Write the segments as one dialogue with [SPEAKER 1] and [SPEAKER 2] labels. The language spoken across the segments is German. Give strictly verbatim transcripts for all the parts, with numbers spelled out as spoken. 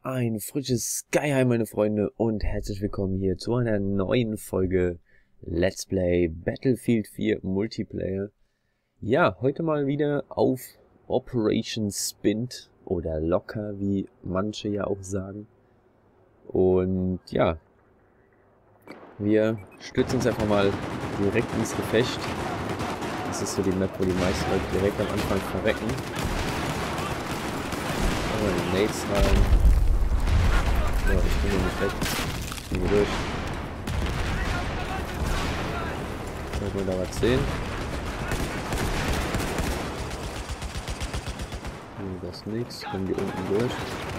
[SPEAKER 1] Ein frisches Sky-Hi, meine Freunde, und herzlich willkommen hier zu einer neuen Folge Let's Play Battlefield vier Multiplayer. Ja, heute mal wieder auf Operation Spint oder Locker, wie manche ja auch sagen. Und ja, wir stürzen uns einfach mal direkt ins Gefecht. Das ist so die Map, wo die meisten Leute direkt am Anfang verrecken. Aber die Nades rein. Ja, ich bin hier nicht weg. Ich bin hier durch. Sollte man da was sehen? Nee, das ist nichts. Kommen die unten durch.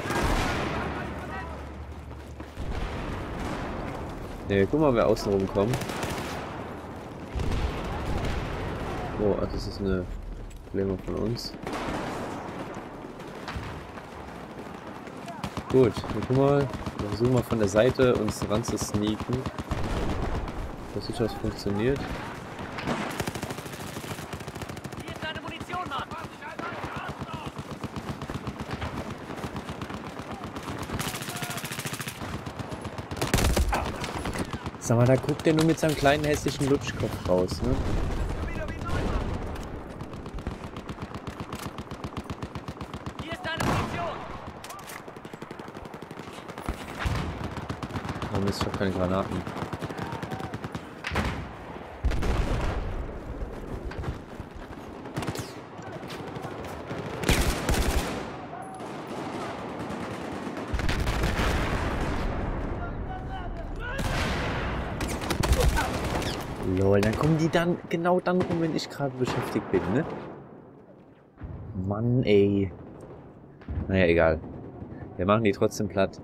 [SPEAKER 1] Ne, guck mal, wer außen rumkommt. Oh, ach, das ist eine Probleme von uns. Gut, dann guck mal, wir versuchen mal von der Seite uns ran zu sneaken. Das sieht, was funktioniert.
[SPEAKER 2] Hier ist deine Munition, Mann!
[SPEAKER 1] Sag mal, da guckt der nur mit seinem kleinen hässlichen Lutschkopf raus, ne?
[SPEAKER 2] Hier ist deine Munition!
[SPEAKER 1] Warum ist doch keine Granaten? Lol, dann kommen die dann genau dann um, wenn ich gerade beschäftigt bin, ne? Mann, ey. Naja, egal. Wir machen die trotzdem platt.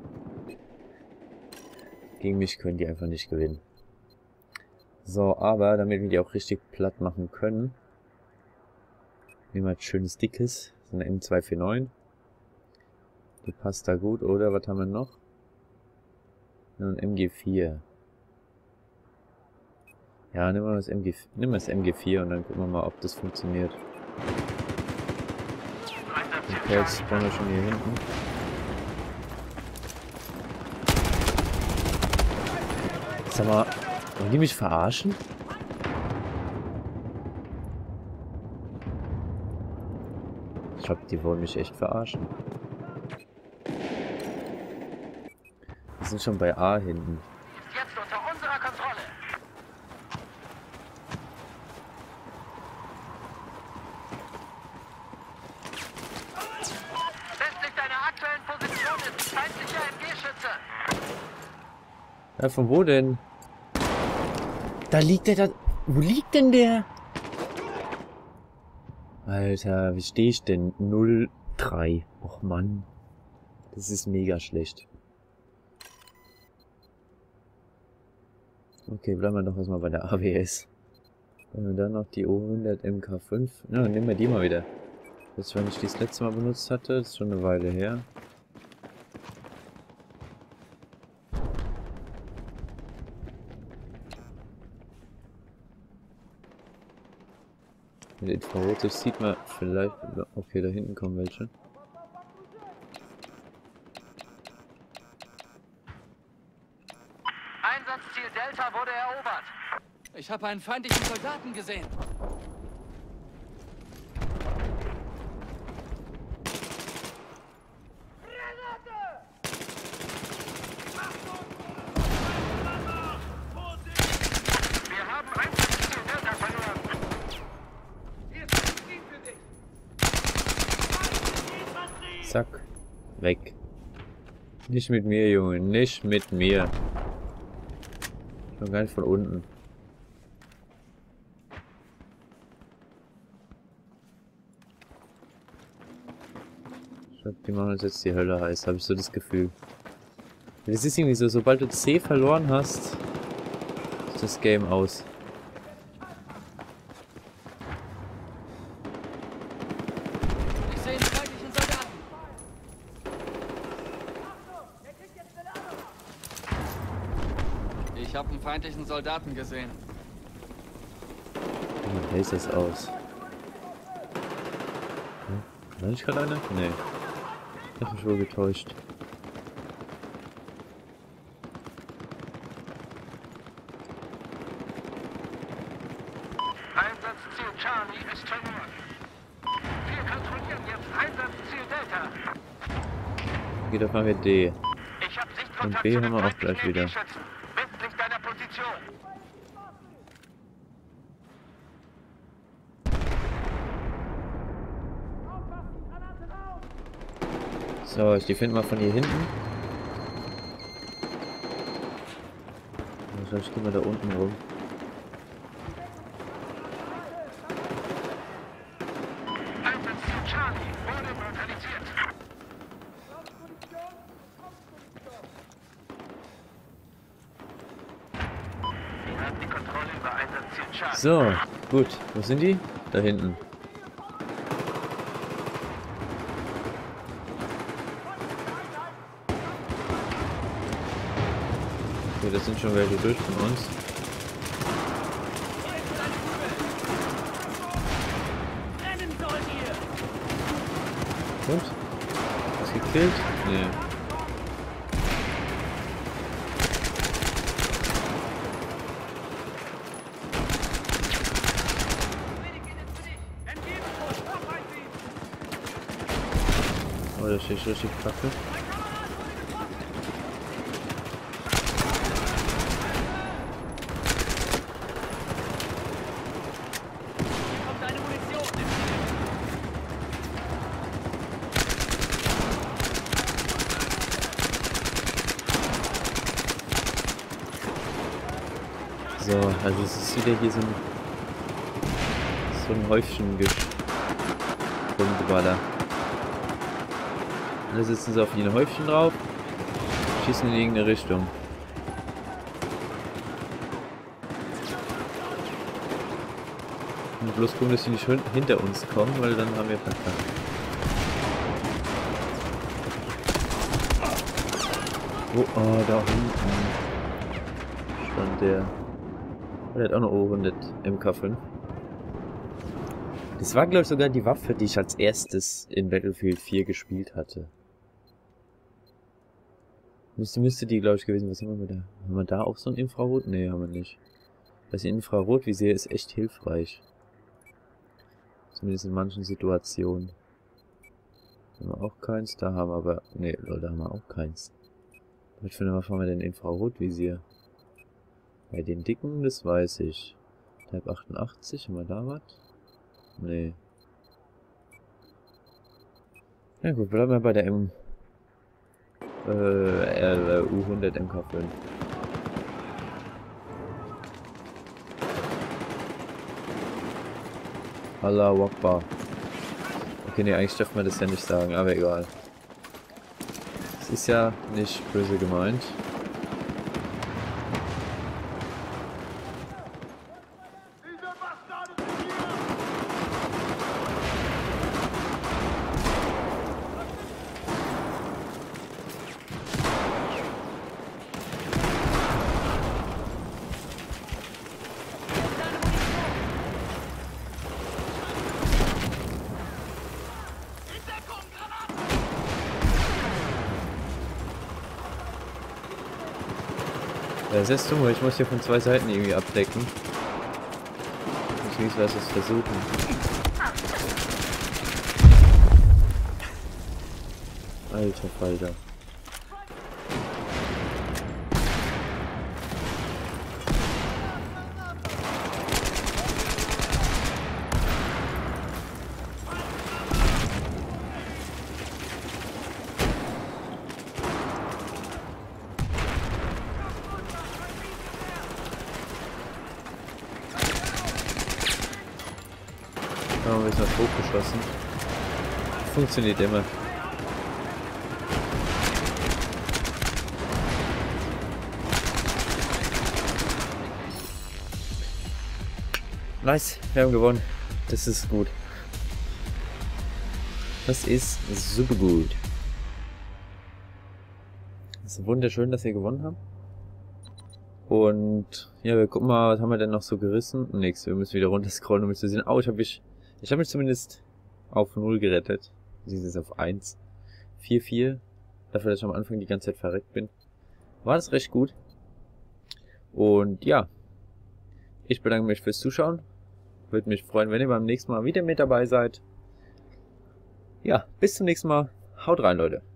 [SPEAKER 1] Gegen mich können die einfach nicht gewinnen. So, aber damit wir die auch richtig platt machen können, nehmen wir ein schönes dickes, so eine M zwei neun. Die passt da gut, oder? Was haben wir noch? Ja, ein M G vier. Ja, nehmen wir das M G, nehmen wir das M G vier und dann gucken wir mal, ob das funktioniert. Okay, jetzt spawnen wir schon hier hinten. Sag mal, wollen die mich verarschen? Ich glaube, die wollen mich echt verarschen. Wir sind schon bei A hinten.
[SPEAKER 2] Jetzt unter unserer Kontrolle! Westlich deiner aktuellen Position ist feindlicher M G-Schütze!
[SPEAKER 1] Ja, von wo denn? Da liegt der da. Wo liegt denn der? Alter, wie stehe ich denn? null drei. Och Mann. Das ist mega schlecht. Okay, bleiben wir doch erstmal bei der A W S. Und dann noch die O hundert M K fünf. Ja, dann nehmen wir die mal wieder. Das, wenn ich die das letzte Mal benutzt hatte, das ist schon eine Weile her. Mit Infrarot sieht man vielleicht... Okay, da hinten kommen welche.
[SPEAKER 2] Einsatzziel Delta wurde erobert! Ich habe einen feindlichen Soldaten gesehen! Wir haben Einsatzziel Delta verloren!
[SPEAKER 1] Zack. Weg. Nicht mit mir, Junge. Nicht mit mir. Schon gar nicht von unten. Ich glaube, die machen uns jetzt die Hölle heiß. Habe ich so das Gefühl. Das ist irgendwie so, sobald du C verloren hast, ist das Game aus.
[SPEAKER 2] Ich sehe einen feindlichen Soldaten! Ich habe einen feindlichen Soldaten gesehen.
[SPEAKER 1] Wie heißt das aus? Hm? War ich gerade einer? Nee. Ich hab mich wohl getäuscht. Okay, da fahren wir D.
[SPEAKER 2] Ich hab
[SPEAKER 1] Und
[SPEAKER 2] Sichtkontakt
[SPEAKER 1] B
[SPEAKER 2] zu
[SPEAKER 1] haben
[SPEAKER 2] den
[SPEAKER 1] wir auch gleich
[SPEAKER 2] feindlichen
[SPEAKER 1] wieder.
[SPEAKER 2] Energieschützen. Westlich deiner Position.
[SPEAKER 1] So, ich defende mal von hier hinten. Wahrscheinlich gehen wir da unten rum.
[SPEAKER 2] Einsatzziel Charlie wurde neutralisiert. Wir haben die Kontrolle über Einsatzziel Charlie.
[SPEAKER 1] So, gut. Wo sind die? Da hinten. Okay, das sind schon welche durch von uns. Und? Was gekillt? Nee. Oh, da steht richtig kacke. So, also es ist wieder hier so ein so ein Häufchen Rumgeballer. Alle sitzen so auf die Häufchen drauf, schießen in irgendeine Richtung. Und bloß gucken, dass sie nicht hinter uns kommen, weil dann haben wir verkackt. Oh, oh, da hinten stand der. Oh, der hat auch eine O hundert M K fünf. Das war, glaube ich, sogar die Waffe, die ich als erstes in Battlefield vier gespielt hatte. Müsste, müsste die, glaube ich, gewesen. Was haben wir da? Haben wir da auch so ein Infrarot? Nee, haben wir nicht. Das Infrarotvisier ist echt hilfreich. Zumindest in manchen Situationen. Haben wir auch keins. Da haben wir aber... Nee, Leute, haben wir auch keins. Was für eine Waffe haben wir denn Infrarotvisier? Bei den dicken, das weiß ich. Type achtundachtzig, haben wir da was? Nee. Na gut, bleiben wir bei der M... Äh, U hundert M K fünf. Allahu Akbar. Okay, nee, eigentlich dürfen wir das ja nicht sagen, aber egal. Es ist ja nicht böse gemeint. Das ist dumm, ich muss hier von zwei Seiten irgendwie abdecken. Ich muss was es versuchen. Alter Falter. Haben wir jetzt noch hochgeschossen. Funktioniert immer. Nice, wir haben gewonnen. Das ist gut. Das ist super gut. Es ist wunderschön, dass wir gewonnen haben. Und ja, wir gucken mal, was haben wir denn noch so gerissen? Nix, wir müssen wieder runter scrollen, um es zu sehen. Oh, ich habe mich, ich habe mich zumindest auf null gerettet. Sie ist auf eins. vier vier. Dafür, dass ich am Anfang die ganze Zeit verreckt bin. War das recht gut. Und ja, ich bedanke mich fürs Zuschauen. Würde mich freuen, wenn ihr beim nächsten Mal wieder mit dabei seid. Ja, bis zum nächsten Mal. Haut rein, Leute.